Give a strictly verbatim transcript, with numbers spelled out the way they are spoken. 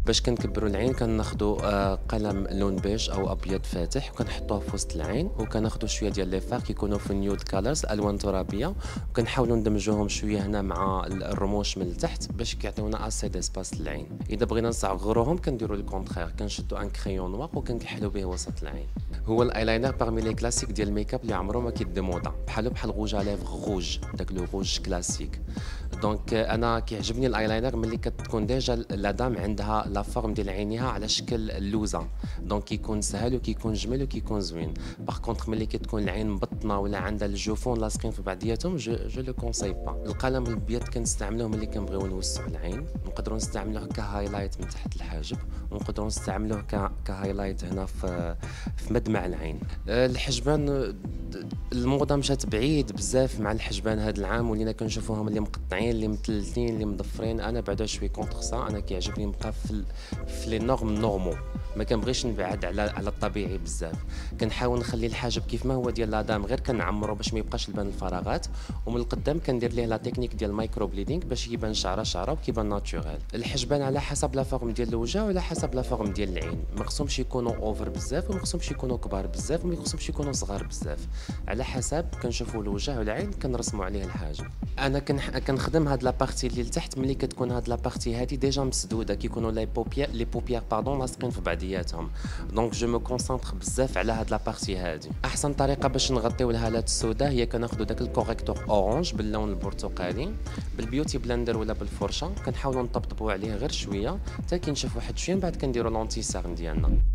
باش كنكبروا العين كناخذوا آه، قلم لون بيج او ابيض فاتح وكنحطوه في وسط العين، وكناخذوا شويه ديال لي فار كيكونوا في نيود كالرز الوان ترابيه، وكنحاولوا ندمجوهم شويه هنا مع ال- الرموش من التحت باش كيعطيونا اسي ديسباس للعين. اذا بغينا نصغروهم كنديروا الكونترير، كنشدوا ان كريون نوار وكنكحلوا به وسط العين. هو الايلاينر بارمي لي كلاسيك ديال الميك اب اللي عمره ما كيديمودا، بحالو بحال غوج على ليفغ غوج، داك لو غوج كلاسيك. دونك انا كيعجبني الايلاينر ملي كتكون ديجا لا دام عندها لا فورم ديال عينيها على شكل اللوزه، دونك كيكون سهل وكيكون جميل وكيكون زوين. باغ كونطخ ملي كتكون العين مبطنه ولا عندها الجفون لاصقين في بعضياتهم، جو جو لو كونساي با. القلم الابيض كنستعملوه ملي كنبغيو نوسعوا العين، نقدروا نستعملوه كهايلايت من تحت الحاجب، ونقدروا نستعملوه ك- كهايلايت هنا في في مدمع العين. أه، الحجبان، أه، الموضه مشات بعيد بزاف مع الحجبان هاد العام، ولينا كنشوفوهم اللي مقطعين اللي مثلثين اللي مضفرين. انا بعدا شوي كونتر سا، انا كيعجبني نبقى في ال... في لي نورم نورمو، ما كنبغيش نبعد على على الطبيعي بزاف. كنحاول نخلي الحاجب كيف ما هو ديال لادام، غير كنعمرو باش ما يبقاش يبان الفراغات، ومن القدام كندير ليه لا تكنيك ديال مايكرو بليدينغ باش يبان شعره شعره وكيبان ناتوريل. الحجبان على حسب لا فورم ديال الوجه وعلى حسب لا فورم ديال العين، ما خصهمش يكونوا اوفر بزاف وما خصهمش يكونوا كبار بزاف وما خصهمش يكونوا صغار بزاف. على حسب كنشوفوا الوجه والعين كنرسموا عليه الحاجب. انا كنح... كنخدم هاد لابارتي اللي لتحت ملي كتكون هاد لابارتي هادي ديجا مسدوده، كيكونوا لي بوبيير لي بوبيير باردون لاصقين في بعضياتهم، دونك جو مو كونسونطر بزاف على هاد لابارتي هادي. احسن طريقه باش نغطيو الهالات السوداء هي كناخذوا داك الكوريكتور اورانج باللون البرتقالي بالبيوتي بلندر ولا بالفرشه، كنحاولوا نطبطبوا عليه غير شويه حتى كي نشوف واحد شويه، من بعد كنديروا لونتي سارن ديالنا.